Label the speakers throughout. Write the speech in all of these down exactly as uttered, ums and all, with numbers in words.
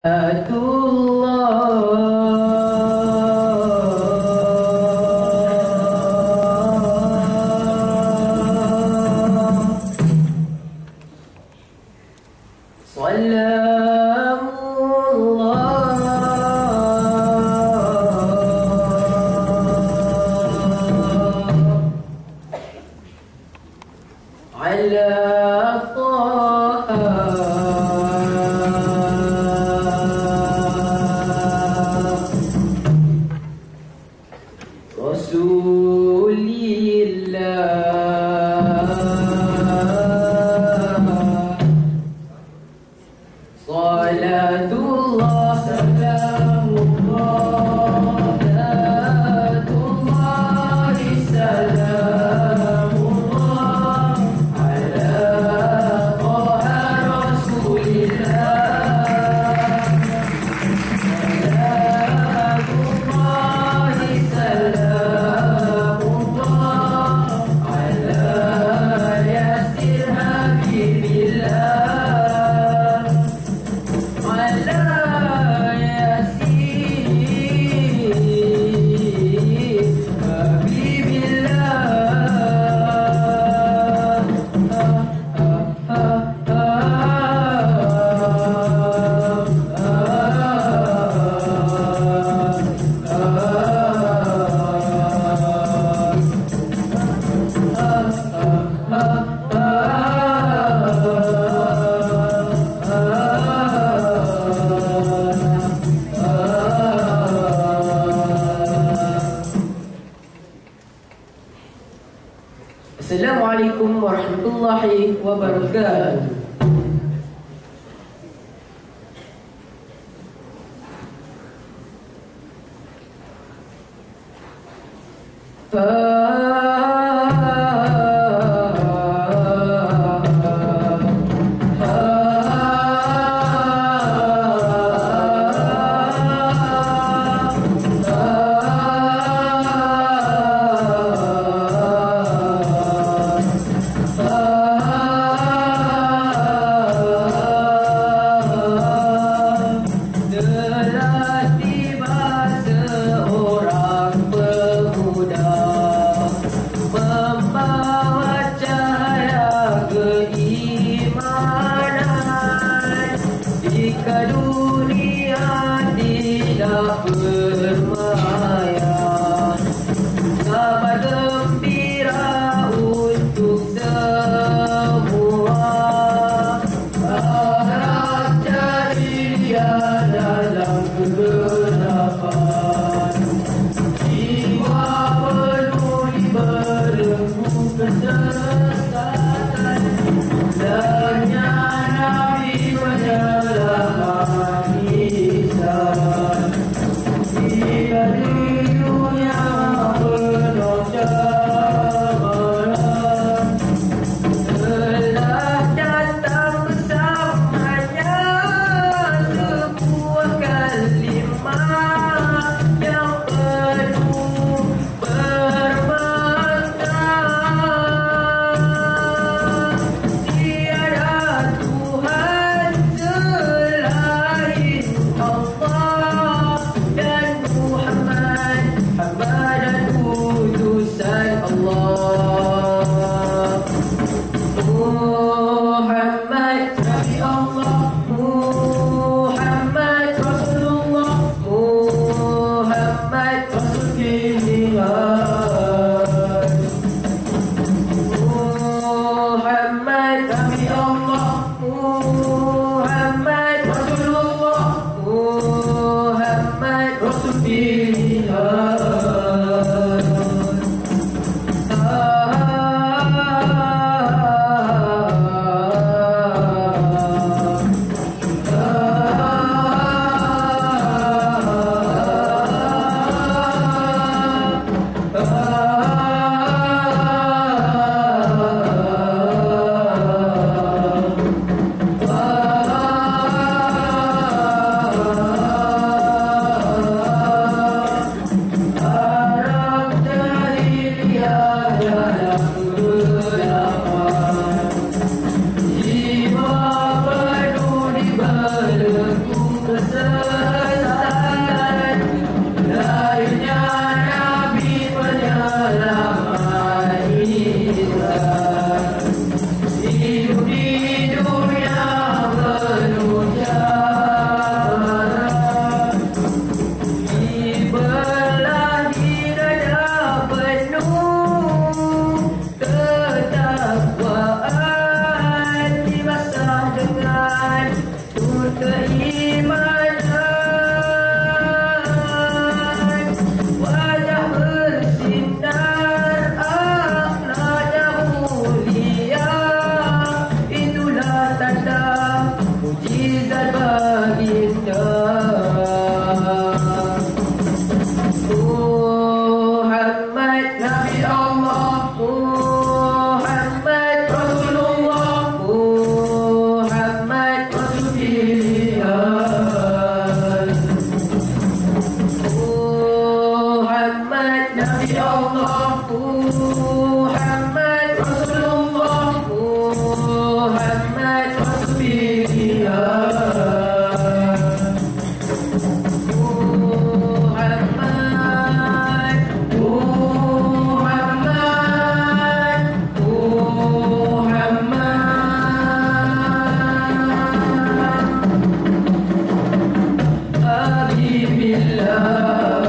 Speaker 1: Assalamualaikum warahmatullahi wabarakatuh.
Speaker 2: Terima
Speaker 1: sesat. Lahirnya Nabi penyelamat insan. Hidup di dunia penuh cara, dibelah di dada penuh ketakwaan, dibasah dengan nur keimanan. Wajah bersinar akhlaknya mulia, itulah tanda mujizat baginda. Muhammad Nabi Allah, Muhammad Rasulullah, Muhammad Rasul pilihan. Muhammad Nabi Allah, Muhammad Rasulullah, Muhammad Rasul pilihan. Muhammad, Muhammad, Muhammad, Habibillah.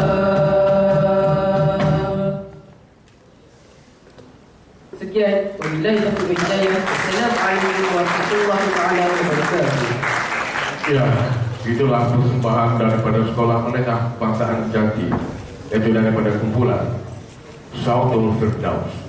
Speaker 1: Sekian, wabillahi taufiq wal hidayah. Assalamualaikum warahmatullahi wabarakatuh.
Speaker 2: Ya, itulah persembahan daripada Sekolah Menengah Kebangsaan Jati, yaitu daripada kumpulan Sautul Firdaus.